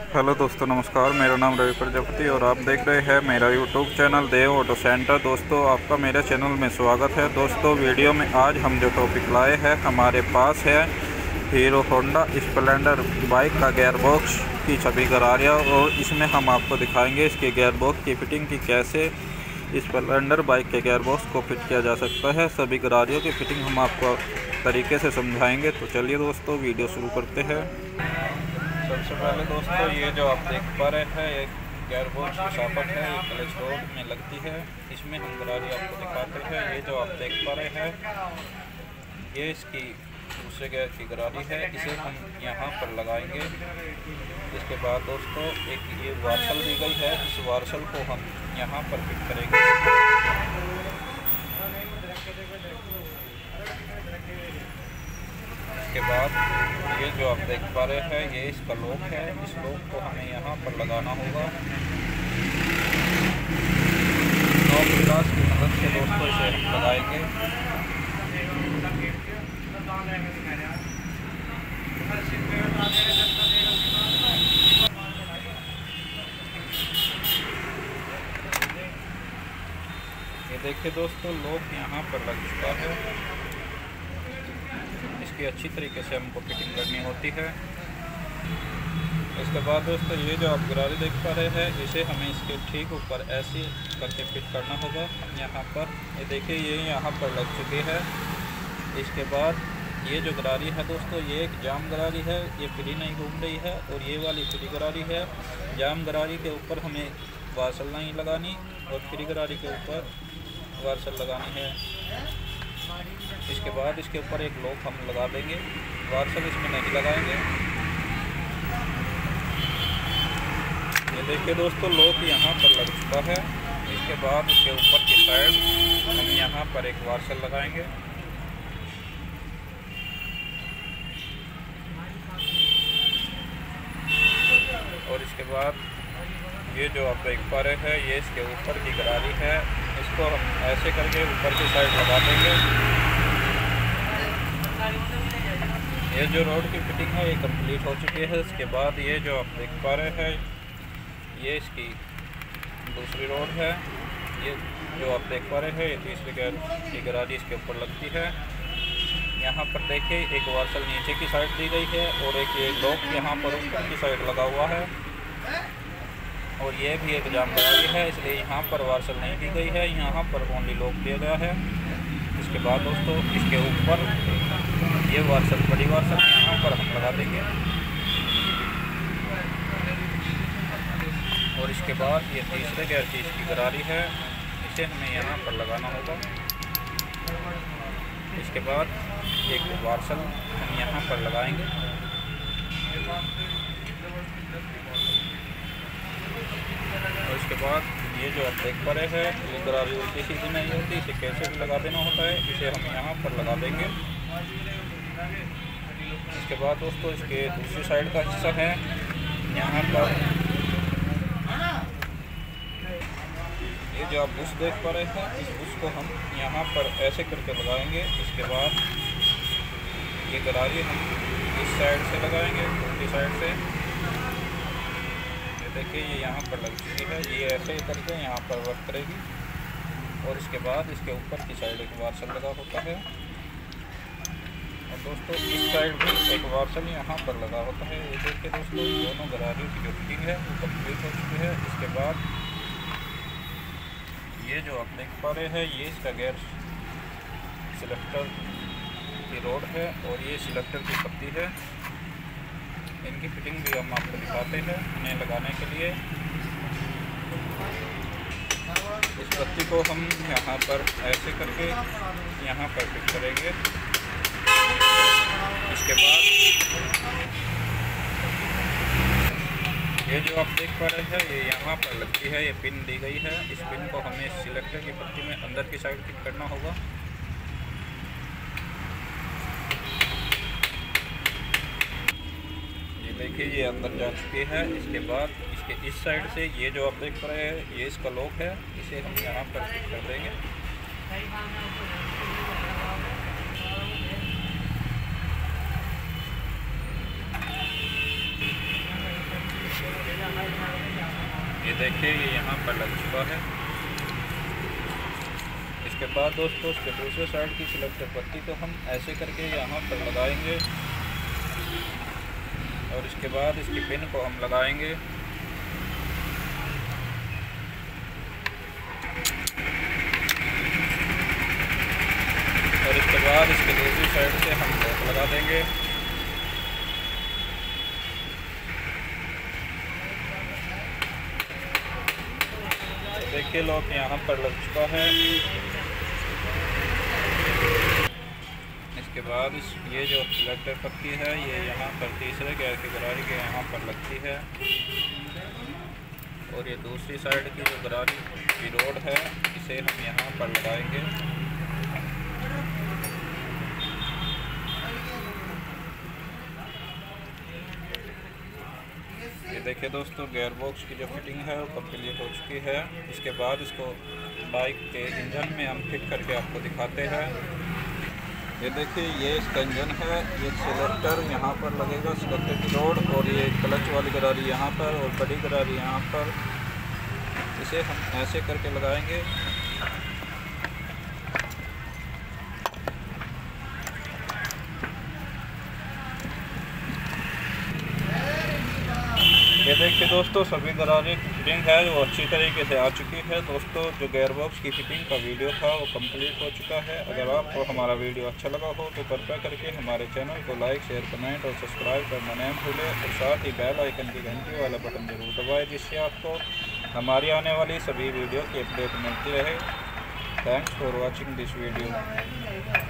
Hello दोस्तों, नमस्कार। मेरा नाम रवि प्रजापति और आप देख रहे हैं मेरा YouTube channel Dev auto centre. दोस्तों, आपका मेरे चैनल में स्वागत है। दोस्तों, वीडियो में आज हम जो टॉपिक लाए हैं, हमारे पास है हीरो होंडा स्प्लेंडर बाइक का गियर बॉक्स की सभी गरारियाँ, और इसमें हम आपको दिखाएंगे इसके गियर बॉक्स की फिटिंग की कैसे स्प्लेंडर बाइक के गियर बॉक्स को फिट किया जा सकता है। सभी गरारियों की फिटिंग हम आपको तरीके से समझाएंगे। तो चलिए दोस्तों, वीडियो शुरू करते हैं। सबसे पहले दोस्तों, ये जो आप देख पा रहे हैं एक गियर बॉक्स की सॉकेट है, ये क्लच रोड में लगती है। इसमें हम गरारी आपको दिखाते हैं। ये जो आप देख पा रहे हैं, ये इसकी दूसरे गियर की गरारी है। इसे हम यहाँ पर लगाएंगे। इसके बाद दोस्तों, एक ये वार्सल दी गई है, इस वार्सल को हम यहाँ पर फिट करेंगे। इसके बाद ये जो आप देख पा रहे हैं, ये इसका लॉक है। इस लॉक को हमें यहाँ पर लगाना होगा। नॉब ग्लास की मदद से दोस्तों इसे हम लगाएंगे। ये देखिए दोस्तों, लॉक यहाँ पर लग चुका है। इसकी अच्छी तरीके से हमको फिटिंग करनी होती है। इसके बाद दोस्तों, ये जो आप गरारी देख पा रहे हैं, इसे हमें इसके ठीक ऊपर ऐसे करके फिट करना होगा। यहाँ पर ये देखिए, ये यहाँ पर लग चुकी है। इसके बाद ये जो गरारी है दोस्तों, ये एक जाम गरारी है, ये फ्री नहीं घूम रही है, और ये वाली फ्री गरारी है। जाम गरारी के ऊपर हमें वार्सल नहीं लगानी, और फ्री गरारी के ऊपर वार्सल लगानी है। इसके बाद इसके ऊपर एक लॉक हम लगा देंगे, वार्सल इसमें नहीं लगाएंगे। ये देखिए दोस्तों, लॉक यहाँ पर लग चुका है। इसके बाद इसके ऊपर की साइड हम यहाँ पर एक वार्सल लगाएंगे। और इसके बाद ये जो आप देख पा रहे हैं, ये इसके ऊपर की गरारी है। इसको हम ऐसे करके ऊपर की साइड लगा देंगे। ये जो रोड की फिटिंग है, ये कंप्लीट हो चुकी है। इसके बाद ये जो आप देख पा रहे हैं, ये इसकी दूसरी रोड है। ये जो आप देख पा रहे हैं, ये तीसरी गियर की गरारी इसके ऊपर लगती है। यहाँ पर देखिए, एक वार्सल नीचे की साइड दी गई है, और एक ये लॉक यहाँ पर ऊपर की साइड लगा हुआ है। और ये भी एक जाम गरारी है, इसलिए यहाँ पर वार्सल नहीं दी गई है, यहाँ पर ओनली लॉक दिया गया है। इसके बाद दोस्तों, इसके ऊपर ये वार्सल, बड़ी वार्सल यहाँ पर हम लगा देंगे। और इसके बाद ये तीसरे गियर की इसकी गरारी है, इसे हमें यहाँ पर लगाना होगा। इसके बाद एक वार्सल हम यहाँ पर लगाएंगे। और इसके बाद ये जो आप देख पा रहे हैं, ये गरारी उल्टी सीधी नहीं होती, इसे कैसे भी लगा देना होता है। इसे हम यहाँ पर लगा देंगे। इसके बाद दोस्तों, इसके दूसरी साइड का हिस्सा है, यहाँ पर ये जो आप बुश देख पा रहे हैं, इस बुश को हम यहाँ पर ऐसे करके लगाएंगे। इसके बाद ये गरारी हम इस साइड से लगाएंगे, उल्टी साइड से। ये देखिए, ये यहाँ पर लग चुकी है। ये ऐसे ही करके यहाँ पर वर्क करेगी। और इसके बाद इसके ऊपर की साइड एक वार्सल लगा होता है। और दोस्तों, इस साइड भी एक वार्सल यहाँ पर लगा होता है। ये देखिए दोस्तों, दोनों गरारियों की जो फिटिंग है वो कंप्लीट हो चुकी है। इसके बाद ये जो आप देख पा रहे हैं, ये इसका गियर सिलेक्टर की रोड है, और ये सिलेक्टर की पत्ती है। इनकी फिटिंग भी हम आपको दिखाते हैं इन्हें लगाने के लिए। इस पत्ती को हम यहाँ पर ऐसे करके यहाँ पर फिट करेंगे। इसके बाद ये जो आप देख पा रहे हैं, ये यहाँ पर लगती है, ये पिन दी गई है। इस पिन को हमें सिलेक्टर की पत्ती में अंदर की साइड फिट करना होगा। ये देखिए, ये अंदर जा चुकी है। इसके बाद इसके इस साइड से ये जो आप देख पा रहे हैं, ये इसका लॉक है, इसे हम यहाँ पर फिट कर देंगे। ये देखिए ये यहाँ पर लग चुका है। इसके बाद दोस्तों इसके दूसरे साइड की सिलेक्टर पट्टी को हम ऐसे करके यहाँ पर लगाएंगे और इसके बाद इसकी पिन को हम लगाएंगे। और इसके बाद इसके दूसरी साइड से हम लॉक लगा देंगे। देखिए लॉक यहाँ पर लग चुका है। इसके बाद ये जो सिलेक्टर पट्टी है ये यहाँ पर तीसरे गियर की गरारी के यहाँ पर लगती है और ये दूसरी साइड की जो गरारी की रोड है इसे हम यहाँ पर लगाएंगे। ये देखिए दोस्तों गियर बॉक्स की जो फिटिंग है वो कंप्लीट हो चुकी है। इसके बाद इसको बाइक के इंजन में हम फिट करके आपको दिखाते हैं। ये देखिए ये इसका इंजन है। ये सिलेक्टर यहाँ पर लगेगा, सिलेक्टर की रोड, और ये क्लच वाली गरारी यहाँ पर और बड़ी गरारी यहाँ पर। इसे हम ऐसे करके लगाएंगे। ये देखिए दोस्तों सभी गरारी की फिटिंग है वो अच्छी तरीके से आ चुकी है। दोस्तों जो गियर बॉक्स की फिटिंग का वीडियो था वो कंप्लीट हो चुका है। अगर आपको हमारा वीडियो अच्छा लगा हो तो कृपया करके हमारे चैनल को लाइक, शेयर, कमेंट और सब्सक्राइब करना न भूलें और साथ ही बेल आइकन की घंटी वाला बटन जरूर दबाएं जिससे आपको हमारी आने वाली सभी वीडियो की अपडेट मिलती रहे। Thanks for watching this video.